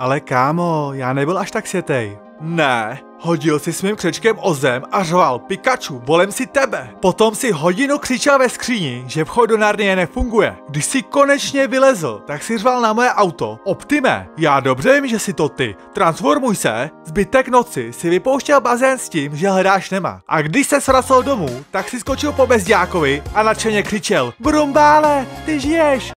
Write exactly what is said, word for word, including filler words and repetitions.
Ale kámo, já nebyl až tak světej. Ne, hodil si s mým křečkem o zem a řval Pikachu, volem si tebe. Potom si hodinu křičel ve skříni, že vchod do Narnie nefunguje. Když si konečně vylezl, tak si řval na moje auto. Optime, já dobře vím, že si to ty. Transformuj se. Zbytek noci si vypouštěl bazén s tím, že hledáš nemá. A když se vracel domů, tak si skočil po bezďákovi a nadšeně křičel: Brumbále, ty žiješ!